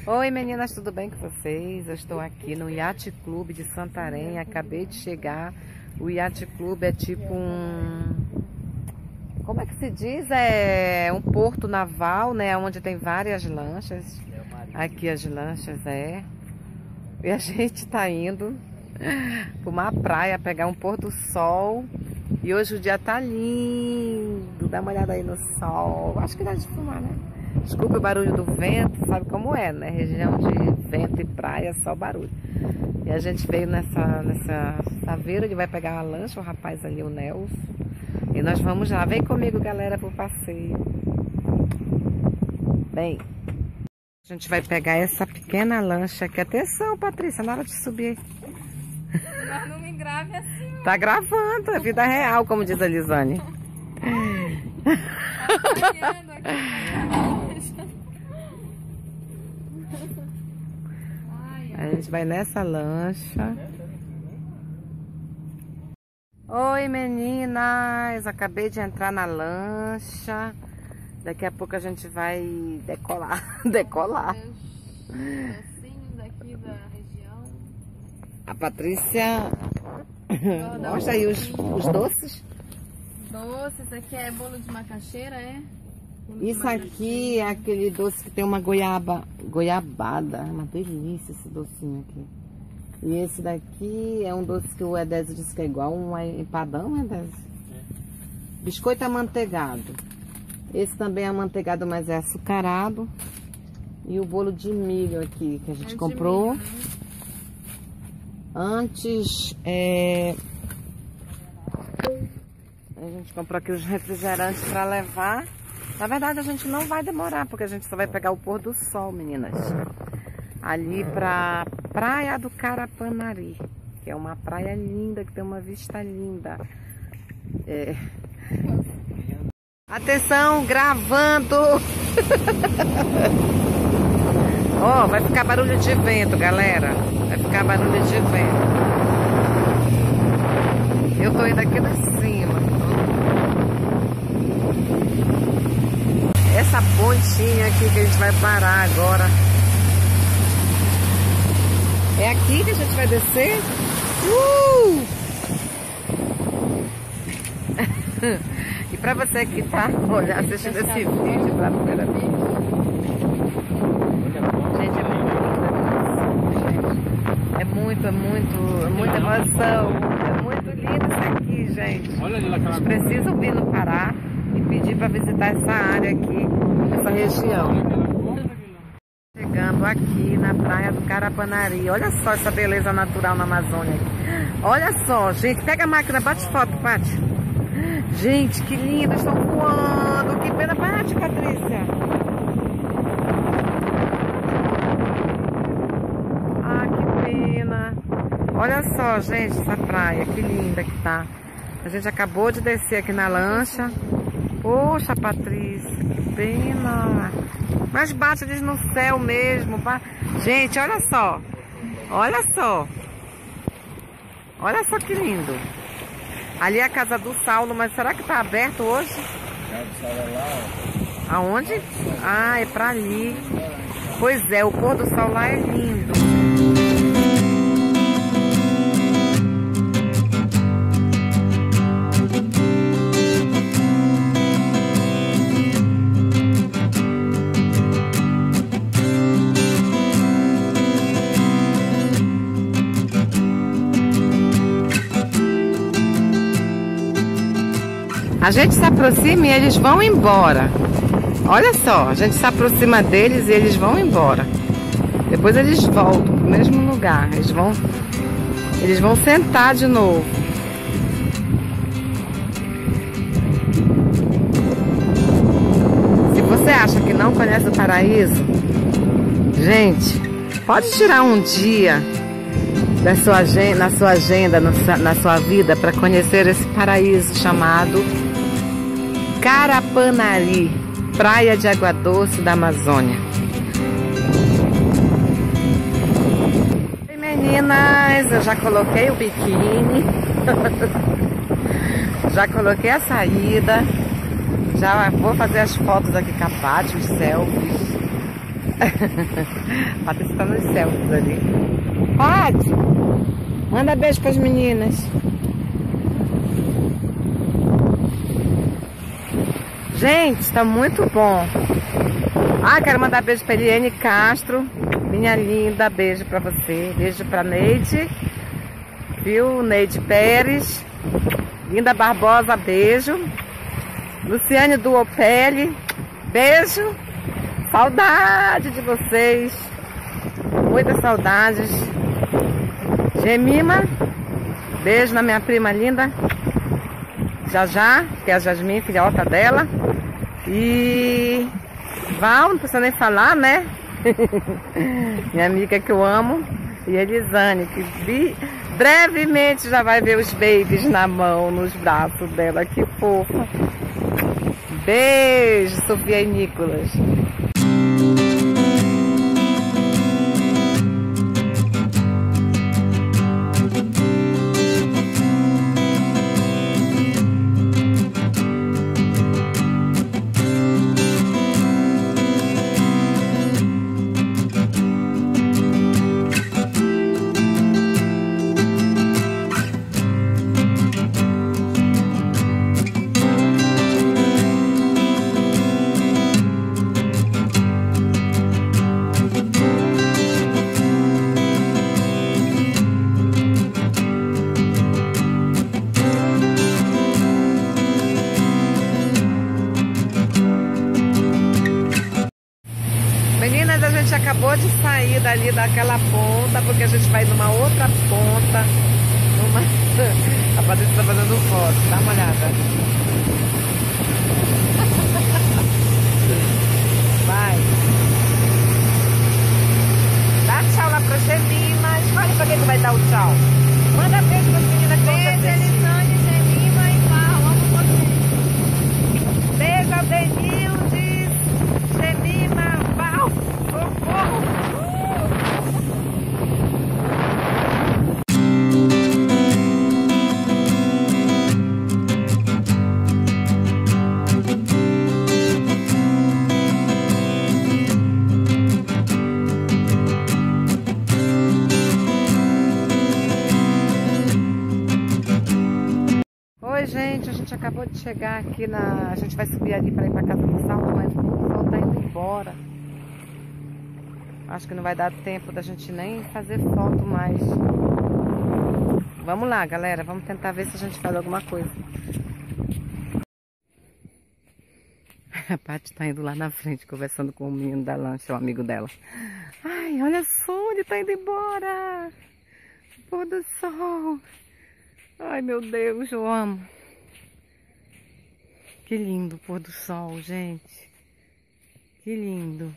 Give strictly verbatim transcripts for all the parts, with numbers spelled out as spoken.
Oi meninas, tudo bem com vocês? Eu estou aqui no Yacht Club de Santarém, acabei de chegar. O Yacht Club é tipo um... Como é que se diz? É um porto naval, né? Onde tem várias lanchas. Aqui as lanchas, é. E a gente tá indo para uma praia, pegar um pôr do sol. E hoje o dia tá lindo. Dá uma olhada aí no sol. Acho que dá de filmar, né? Desculpa o barulho do vento, sabe como é, né? Região de vento e praia, só barulho. E a gente veio nessa, nessa saveira, ele vai pegar uma lancha, o rapaz ali, o Nelson. E nós vamos lá. Vem comigo, galera, pro passeio. Bem, a gente vai pegar essa pequena lancha aqui. Atenção, Patrícia, na hora de subir. Mas não me grave assim. Tá gravando, é vida real, como diz a Lisane. A gente vai nessa lancha. Oi meninas, acabei de entrar na lancha. Daqui a pouco a gente vai decolar. Decolar. Docinhos aqui da região. A Patrícia mostra aí os, os doces. Doces, aqui é bolo de macaxeira, é? Isso aqui é aquele doce que tem uma goiaba, goiabada. É uma delícia esse docinho aqui. E esse daqui é um doce que o Edésio disse que é igual um empadão, Edésio? É. Biscoito amanteigado. Esse também é amanteigado, mas é açucarado. E o bolo de milho aqui que a gente é comprou. Milho, né? Antes, é... a gente comprou aqui os refrigerantes para levar. Na verdade, a gente não vai demorar, porque a gente só vai pegar o pôr do sol, meninas. Ali pra Praia do Carapanari, que é uma praia linda, que tem uma vista linda. É... Atenção, gravando! Ó, oh, vai ficar barulho de vento, galera. Vai ficar barulho de vento. Eu tô indo aqui na cima. Essa pontinha aqui que a gente vai parar agora. É aqui que a gente vai descer? Uh! E pra você que tá olha, assistindo esse vídeo pela primeira vez. Gente, é muito lindo. É muito, é muito, é muita emoção. É muito lindo isso aqui, gente. A gente precisa vir no Pará e pedir para visitar essa área aqui, essa região. Chegando aqui na praia do Carapanari. Olha só essa beleza natural na Amazônia. Olha só, gente. Pega a máquina, bate foto, Paty. Gente, que lindo, estão voando. Que pena, Paty, Patrícia. Ah, que pena. Olha só, gente, essa praia, que linda que tá. A gente acabou de descer aqui na lancha. Poxa, Patrícia, que pena. Mas bate eles no céu mesmo. Gente, olha só. Olha só. Olha só que lindo. Ali é a casa do Saulo, mas será que tá aberto hoje? A casa do Saulo é lá, ó. Aonde? Ah, é pra ali. Pois é, o pôr do sol lá é lindo. A gente se aproxima e eles vão embora. Olha só, a gente se aproxima deles e eles vão embora. Depois eles voltam pro mesmo lugar. Eles vão, eles vão sentar de novo. Se você acha que não conhece o paraíso, gente, pode tirar um dia da sua agenda, na sua agenda, na sua vida, para conhecer esse paraíso chamado Carapanari, praia de água doce da Amazônia. Oi meninas, eu já coloquei o biquíni, já coloquei a saída, já vou fazer as fotos aqui com a Paty, os selfies. Patrícia tá nos céus ali. Pode! Manda beijo pras meninas. Gente, tá muito bom. Ah, quero mandar beijo pra Eliane Castro. Minha linda, beijo pra você. Beijo pra Neide. Viu? Neide Pérez. Linda Barbosa, beijo. Luciane do Opele, beijo. Saudade de vocês. Muitas saudades. Gemima, beijo na minha prima linda. Já já, que é a Jasmine, filhota dela. E Val, não precisa nem falar, né? Minha amiga que eu amo. E Elisane, que vi, brevemente já vai ver os babies na mão, nos braços dela. Que fofa. Beijo, Sofia e Nicolas. Meninas, a gente acabou de sair dali daquela ponta, porque a gente vai numa outra ponta. Numa... A Patrícia está fazendo foto, dá uma olhada. Vai. Dá tchau lá pra Gemima. Escolhe pra quem tu vai dar o tchau. Manda beijo para as meninas que vão Beijo, Elisane, Gemima e Val. Amo vocês. Beijo ao Denildes, Gemima, Val. Socorro. Oi, gente, a gente acabou de chegar aqui na... A gente vai subir ali para ir para casa do Salto, mas o sol tá indo embora. Acho que não vai dar tempo da gente nem fazer foto mais. Vamos lá, galera, vamos tentar ver se a gente faz alguma coisa. A Paty tá indo lá na frente, conversando com o menino da lancha, o amigo dela. Ai, olha só, ele tá indo embora. Pôr do sol. Ai, meu Deus, eu amo. Que lindo o pôr do sol, gente. Que lindo.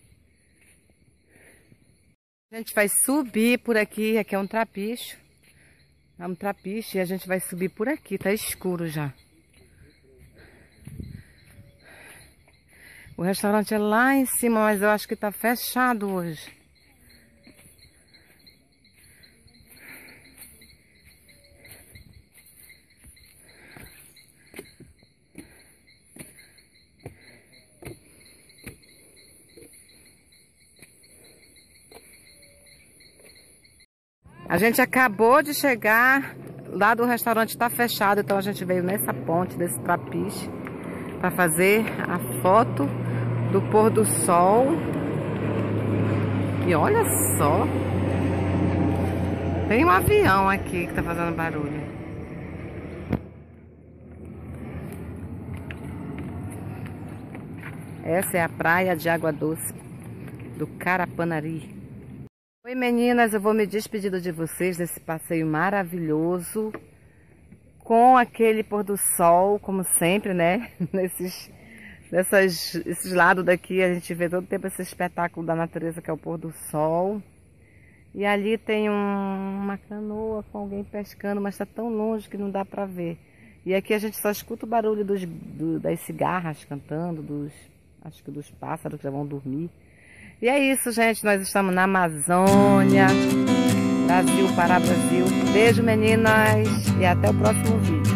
A gente vai subir por aqui. Aqui é um trapicho. É um trapicho e a gente vai subir por aqui. Tá escuro já. O restaurante é lá em cima, mas eu acho que tá fechado hoje. A gente acabou de chegar, lá do restaurante está fechado, então a gente veio nessa ponte, desse trapiche, para fazer a foto do pôr do sol. E olha só, tem um avião aqui que está fazendo barulho. Essa é a praia de água doce do Carapanari. Oi, meninas, eu vou me despedindo de vocês desse passeio maravilhoso, com aquele pôr do sol, como sempre, né? Nesses, nessas, esses lados daqui a gente vê todo tempo esse espetáculo da natureza que é o pôr do sol. E ali tem um, uma canoa com alguém pescando, mas está tão longe que não dá para ver. E aqui a gente só escuta o barulho dos, do, das cigarras cantando, dos, acho que dos pássaros que já vão dormir. E é isso, gente. Nós estamos na Amazônia. Brasil para Brasil. Beijo, meninas. E até o próximo vídeo.